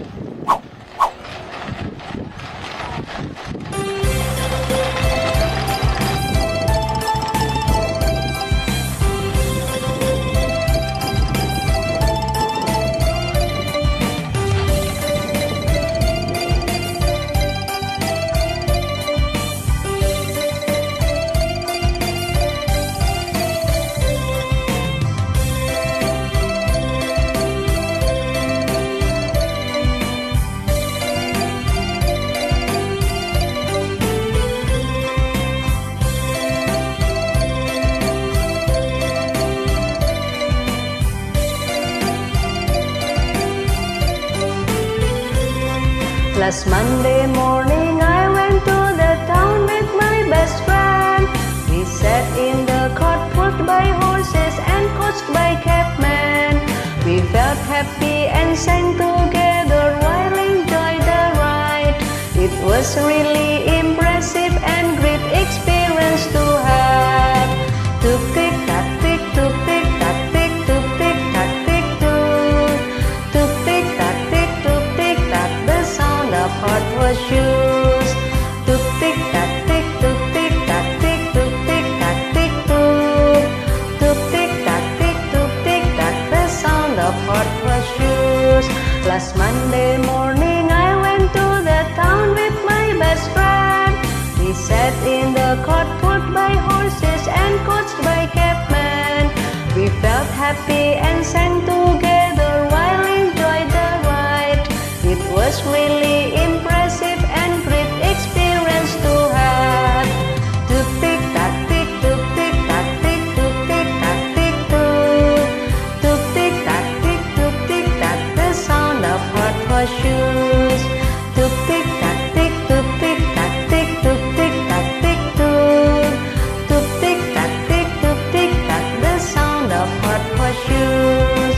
Last Monday morning I went to the town with my best friend. We sat in the cart pulled by horses and coached by cabmen. We felt happy and sang together while enjoyed the ride. It was really impressive and great experience to have. Tuk tik tak tik, tuk tik tak tik, tuk tik tak tik tuk. Tuk tik tak tik, tuk tik tak, the sound of hot horseshoes. Tuk tik tak tik, tuk tik tak tik, tuk tik tak tik tuk. Tuk tik tak tik, tuk tik tak, the sound of hot horseshoes. Last Monday morning I went to the town with my best friend. We sat in the cart pulled by horses and coached by cabmen. We felt happy and sang together while enjoyed the ride. It was really impressive and great experience to have. Tuk tik tak tik, tuk tik tak tik, tuk tik tak tik tuk. Tuk tik tak tik, tuk tik tak, the sound of hot horseshoes. Tuk tik tak tik, tuk tik tak tik, tuk tik tak tik tuk. Tuk tik tak tik, tuk tik tak, the sound of hot horseshoes.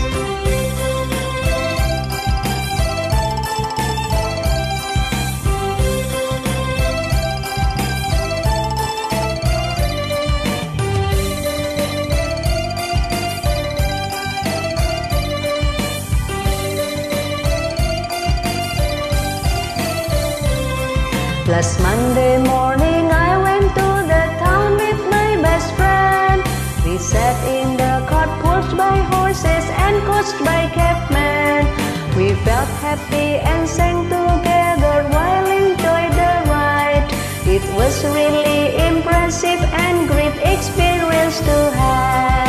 Last Monday morning I went to the town with my best friend. We sat in the cart pulled by horses and coached by cabmen. We felt happy and sang together while enjoyed the ride. It was really impressive and great experience to have.